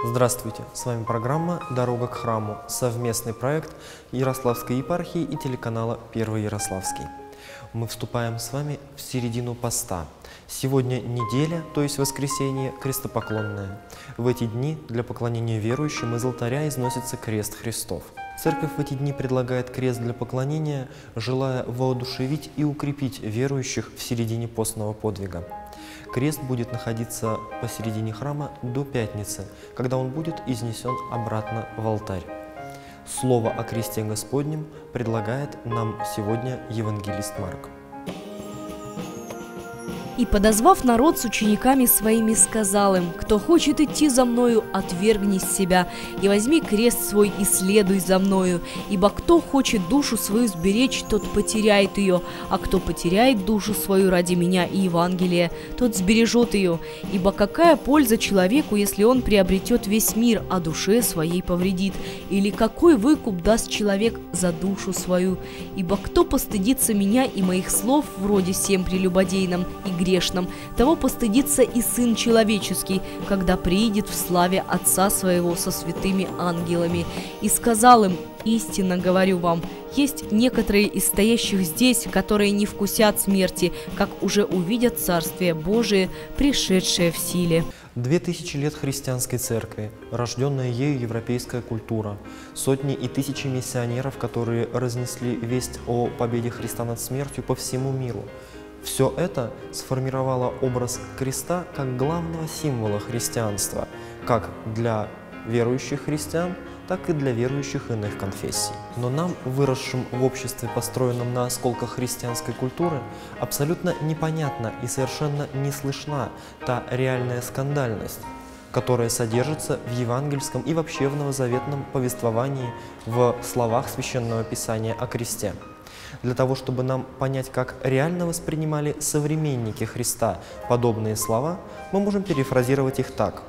Здравствуйте! С вами программа «Дорога к храму», совместный проект Ярославской епархии и телеканала «Первый Ярославский». Мы вступаем с вами в середину поста. Сегодня неделя, то есть воскресенье, крестопоклонное. В эти дни для поклонения верующим из алтаря износится крест Христов. Церковь в эти дни предлагает крест для поклонения, желая воодушевить и укрепить верующих в середине постного подвига. Крест будет находиться посередине храма до пятницы, когда он будет изнесен обратно в алтарь. Слово о кресте Господнем предлагает нам сегодня евангелист Марк. «И, подозвав народ с учениками своими, сказал им: кто хочет идти за мною, отвергни себя, и возьми крест свой и следуй за мною. Ибо кто хочет душу свою сберечь, тот потеряет ее, а кто потеряет душу свою ради меня и Евангелия, тот сбережет ее. Ибо какая польза человеку, если он приобретет весь мир, а душе своей повредит? Или какой выкуп даст человек за душу свою? Ибо кто постыдится меня и моих слов вроде сем прелюбодейном и грешном, того постыдится и Сын Человеческий, когда приидет в славе Отца Своего со святыми ангелами. И сказал им: истинно говорю вам, есть некоторые из стоящих здесь, которые не вкусят смерти, как уже увидят Царствие Божие, пришедшее в силе». 2000 лет христианской церкви, рожденная ею европейская культура, сотни и тысячи миссионеров, которые разнесли весть о победе Христа над смертью по всему миру. Все это сформировало образ креста как главного символа христианства, как для верующих христиан, так и для верующих иных конфессий. Но нам, выросшим в обществе, построенном на осколках христианской культуры, абсолютно непонятна и совершенно не слышна та реальная скандальность, которая содержится в евангельском и вообще в новозаветном повествовании в словах Священного Писания о кресте. Для того, чтобы нам понять, как реально воспринимали современники Христа подобные слова, мы можем перефразировать их так.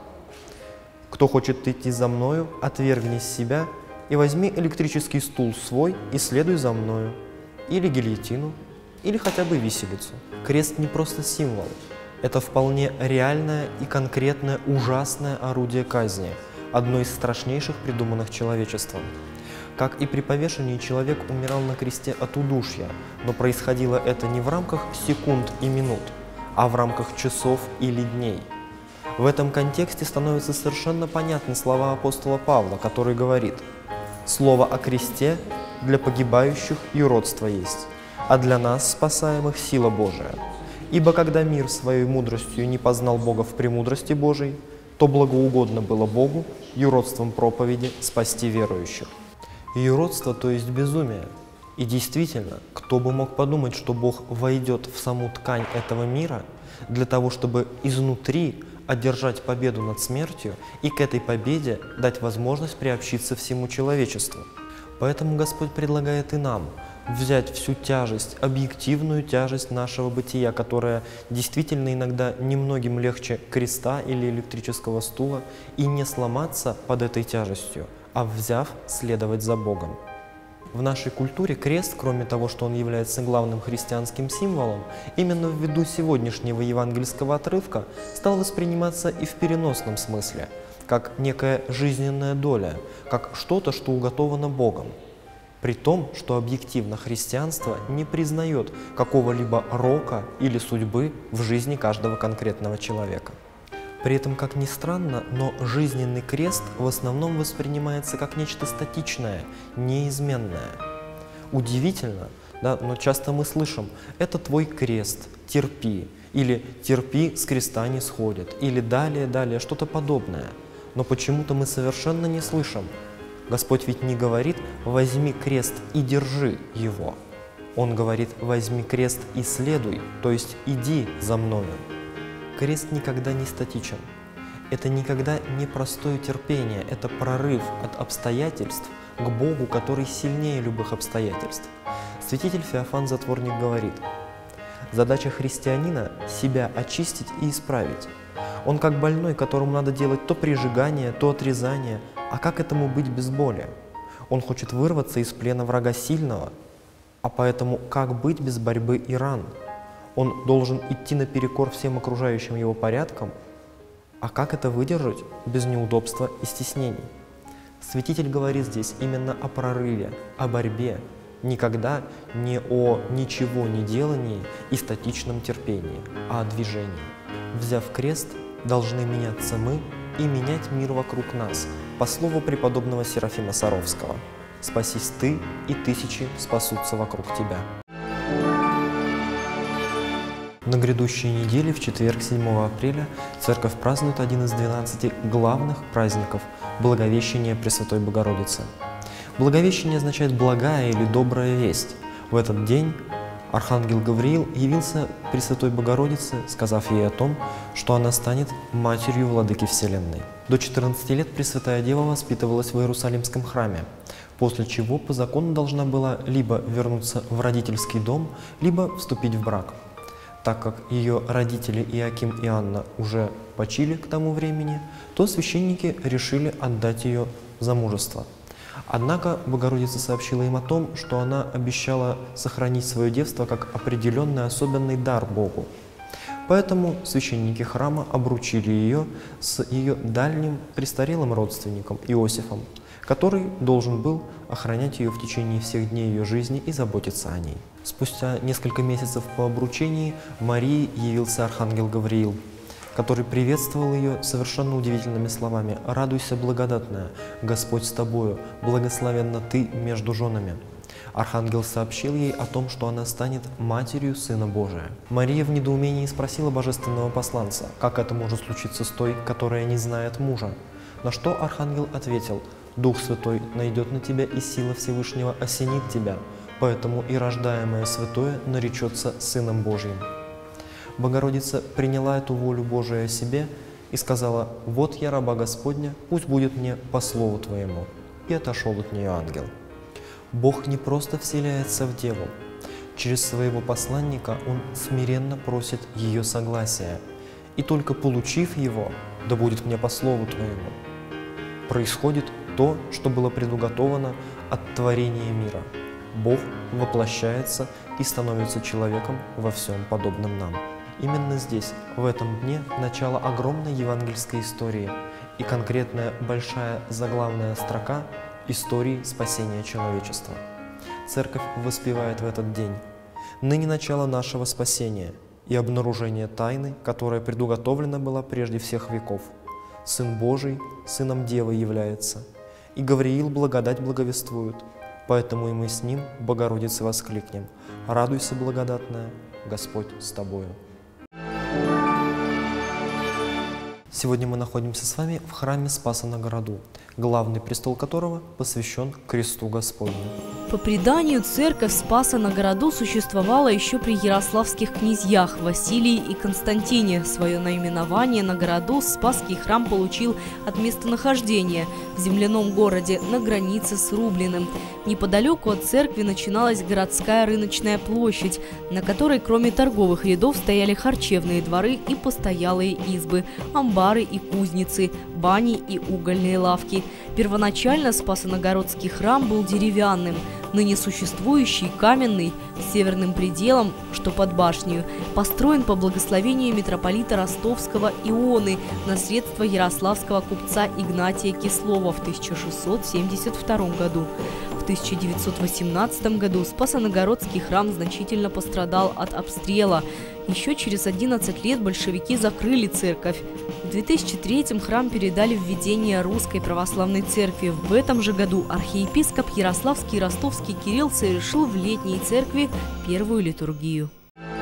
«Кто хочет идти за мною, отвергни себя и возьми электрический стул свой и следуй за мною». Или гильотину, или хотя бы виселицу. Крест не просто символ. Это вполне реальное и конкретное ужасное орудие казни, одно из страшнейших, придуманных человечеством. Как и при повешении, человек умирал на кресте от удушья, но происходило это не в рамках секунд и минут, а в рамках часов или дней. В этом контексте становятся совершенно понятны слова апостола Павла, который говорит: «Слово о кресте для погибающих юродство есть, а для нас, спасаемых, сила Божия. Ибо когда мир своей мудростью не познал Бога в премудрости Божией, то благоугодно было Богу юродством проповеди спасти верующих». Юродство, то есть безумие. И действительно, кто бы мог подумать, что Бог войдет в саму ткань этого мира для того, чтобы изнутри одержать победу над смертью и к этой победе дать возможность приобщиться всему человечеству. Поэтому Господь предлагает и нам взять всю тяжесть, объективную тяжесть нашего бытия, которая действительно иногда немногим легче креста или электрического стула, и не сломаться под этой тяжестью, а взяв, следовать за Богом. В нашей культуре крест, кроме того, что он является главным христианским символом, именно ввиду сегодняшнего евангельского отрывка стал восприниматься и в переносном смысле, как некая жизненная доля, как что-то, что уготовано Богом. При том, что объективно христианство не признает какого-либо рока или судьбы в жизни каждого конкретного человека. При этом, как ни странно, но жизненный крест в основном воспринимается как нечто статичное, неизменное. Удивительно, да, но часто мы слышим: «Это твой крест, терпи», или «терпи, с креста не сходит», или далее, что-то подобное. Но почему-то мы совершенно не слышим. Господь ведь не говорит: «возьми крест и держи его». Он говорит: «возьми крест и следуй», то есть «иди за мною». Крест никогда не статичен. Это никогда не простое терпение, это прорыв от обстоятельств к Богу, который сильнее любых обстоятельств. Святитель Феофан Затворник говорит: задача христианина – себя очистить и исправить. Он как больной, которому надо делать то прижигание, то отрезание, а как этому быть без боли? Он хочет вырваться из плена врага сильного, а поэтому как быть без борьбы и ран? Он должен идти наперекор всем окружающим его порядкам, А как это выдержать без неудобства и стеснений? Святитель говорит здесь именно о прорыве, о борьбе, никогда не о ничего не делании и статичном терпении, а о движении. Взяв крест, должны меняться мы и менять мир вокруг нас, по слову преподобного Серафима Саровского. «Спасись ты, и тысячи спасутся вокруг тебя». На грядущей неделе, в четверг, 7 апреля, Церковь празднует один из 12 главных праздников – Благовещение Пресвятой Богородицы. Благовещение означает «благая» или «добрая весть». В этот день Архангел Гавриил явился Пресвятой Богородице, сказав ей о том, что она станет матерью Владыки Вселенной. До 14 лет Пресвятая Дева воспитывалась в Иерусалимском храме, после чего по закону должна была либо вернуться в родительский дом, либо вступить в брак. Так как ее родители Иоаким и Анна уже почили к тому времени, то священники решили отдать ее в замужество. Однако Богородица сообщила им о том, что она обещала сохранить свое девство как определенный особенный дар Богу. Поэтому священники храма обручили ее с ее дальним престарелым родственником Иосифом, который должен был охранять ее в течение всех дней ее жизни и заботиться о ней. Спустя несколько месяцев по обручении Марии явился Архангел Гавриил, который приветствовал ее совершенно удивительными словами: «Радуйся, благодатная, Господь с тобою, благословенна ты между женами». Архангел сообщил ей о том, что она станет матерью Сына Божия. Мария в недоумении спросила божественного посланца, как это может случиться с той, которая не знает мужа. На что Архангел ответил: «Дух Святой найдет на тебя, и сила Всевышнего осенит тебя, поэтому и рождаемое святое наречется Сыном Божьим». Богородица приняла эту волю Божию о себе и сказала: «Вот я, раба Господня, пусть будет мне по слову Твоему». И отошел от нее ангел. Бог не просто вселяется в Деву. Через своего посланника Он смиренно просит ее согласия. И только получив его, да будет мне по слову Твоему, происходит то, что было предуготовано от творения мира. Бог воплощается и становится человеком во всем подобным нам. Именно здесь, в этом дне, начало огромной евангельской истории и конкретная большая заглавная строка истории спасения человечества. Церковь воспевает в этот день: «Ныне начало нашего спасения и обнаружение тайны, которая предуготовлена была прежде всех веков. Сын Божий Сыном Девы является, и Гавриил благодать благовествует, поэтому и мы с ним, Богородице, воскликнем: радуйся, благодатная, Господь с тобою». Сегодня мы находимся с вами в храме Спаса на Городу, главный престол которого посвящен кресту Господню. По преданию, церковь Спаса на Городу существовала еще при ярославских князьях Василии и Константине. Свое наименование на городу Спасский храм получил от местонахождения в земляном городе на границе с Рублиным. Неподалеку от церкви начиналась городская рыночная площадь, на которой кроме торговых рядов стояли харчевные дворы и постоялые избы, амбары и кузницы, бани и угольные лавки. Первоначально Спасоногородский храм был деревянным, ныне существующий каменный, с северным пределом, что под башнею, построен по благословению митрополита Ростовского Ионы на средства ярославского купца Игнатия Кислова в 1672 году. В 1918 году Спасоногородский храм значительно пострадал от обстрела. Еще через 11 лет большевики закрыли церковь. В 2003 храм передали в ведение Русской Православной Церкви. В этом же году архиепископ Ярославский и Ростовский Кирилл совершил в летней церкви первую литургию.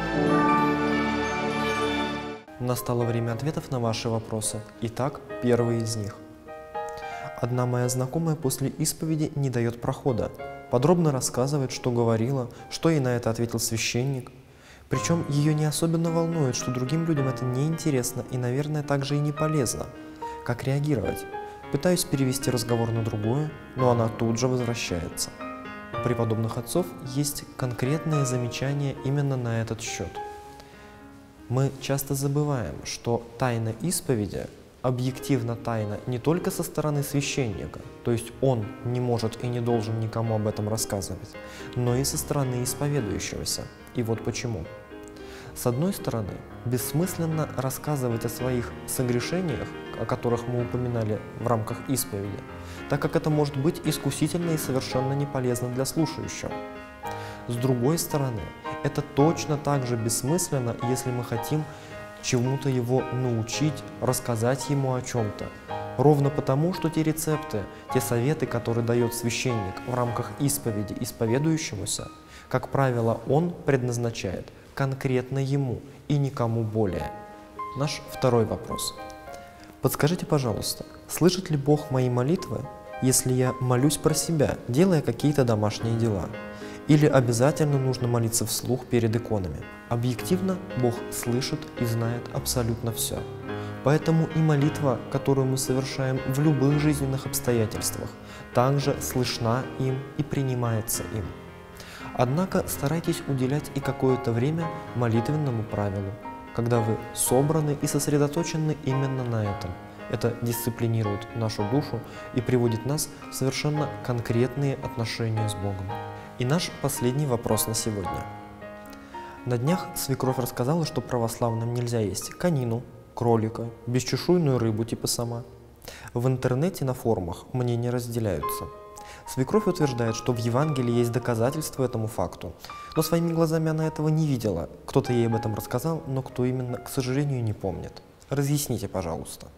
Настало время ответов на ваши вопросы. Итак, первый из них. Одна моя знакомая после исповеди не дает прохода. Подробно рассказывает, что говорила, что ей на это ответил священник. Причем ее не особенно волнует, что другим людям это неинтересно и, наверное, также и не полезно. Как реагировать? Пытаюсь перевести разговор на другое, но она тут же возвращается. У преподобных отцов есть конкретные замечания именно на этот счет. Мы часто забываем, что тайна исповеди объективно тайна не только со стороны священника, то есть он не может и не должен никому об этом рассказывать, но и со стороны исповедующегося. И вот почему. С одной стороны, бессмысленно рассказывать о своих согрешениях, о которых мы упоминали в рамках исповеди, так как это может быть искусительно и совершенно не полезно для слушающего. С другой стороны, это точно так же бессмысленно, если мы хотим чему-то его научить, рассказать ему о чем-то. Ровно потому, что те рецепты, те советы, которые дает священник в рамках исповеди исповедующемуся, как правило, он предназначает конкретно ему и никому более. Наш второй вопрос. Подскажите, пожалуйста, слышит ли Бог мои молитвы, если я молюсь про себя, делая какие-то домашние дела? Или обязательно нужно молиться вслух перед иконами? Объективно Бог слышит и знает абсолютно все. Поэтому и молитва, которую мы совершаем в любых жизненных обстоятельствах, также слышна им и принимается им. Однако старайтесь уделять и какое-то время молитвенному правилу, когда вы собраны и сосредоточены именно на этом. Это дисциплинирует нашу душу и приводит нас в совершенно конкретные отношения с Богом. И наш последний вопрос на сегодня. На днях свекровь рассказала, что православным нельзя есть конину, кролика, бесчешуйную рыбу типа сама. В интернете на форумах мнения разделяются. Свекровь утверждает, что в Евангелии есть доказательства этому факту, но своими глазами она этого не видела. Кто-то ей об этом рассказал, но кто именно, к сожалению, не помнит. Разъясните, пожалуйста.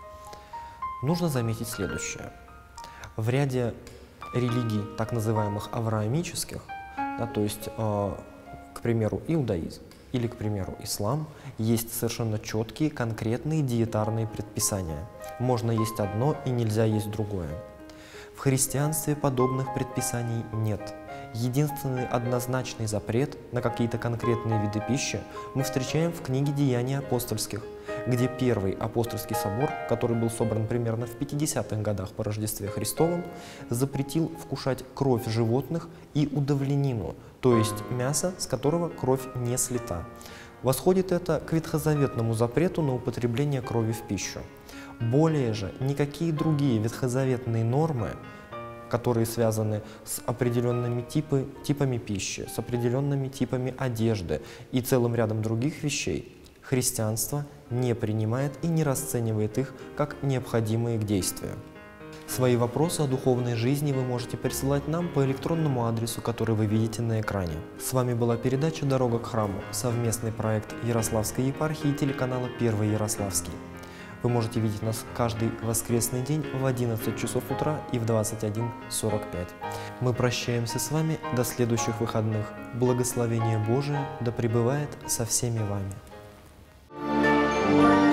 Нужно заметить следующее. В ряде религий, так называемых авраамических, да, то есть, к примеру, иудаизм или, к примеру, ислам, есть совершенно четкие, конкретные диетарные предписания. Можно есть одно и нельзя есть другое. В христианстве подобных предписаний нет. Единственный однозначный запрет на какие-то конкретные виды пищи мы встречаем в книге «Деяний апостольских», где Первый апостольский собор, который был собран примерно в 50-х годах по Рождестве Христовом, запретил вкушать кровь животных и удовленину, то есть мясо, с которого кровь не слита. Восходит это к ветхозаветному запрету на употребление крови в пищу. Более же никакие другие ветхозаветные нормы, которые связаны с определенными типами пищи, с определенными типами одежды и целым рядом других вещей, христианство не принимает и не расценивает их как необходимые к действию. Свои вопросы о духовной жизни вы можете присылать нам по электронному адресу, который вы видите на экране. С вами была передача «Дорога к храму», совместный проект Ярославской епархии и телеканала «Первый Ярославский». Вы можете видеть нас каждый воскресный день в 11 часов утра и в 21:45. Мы прощаемся с вами до следующих выходных. Благословение Божие да пребывает со всеми вами.